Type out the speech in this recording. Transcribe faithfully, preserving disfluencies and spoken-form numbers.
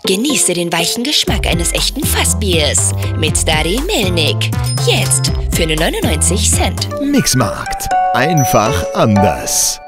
Genieße den weichen Geschmack eines echten Fassbiers mit Stary Melnik. Jetzt für nur neunundneunzig Cent. Mixmarkt. Einfach anders.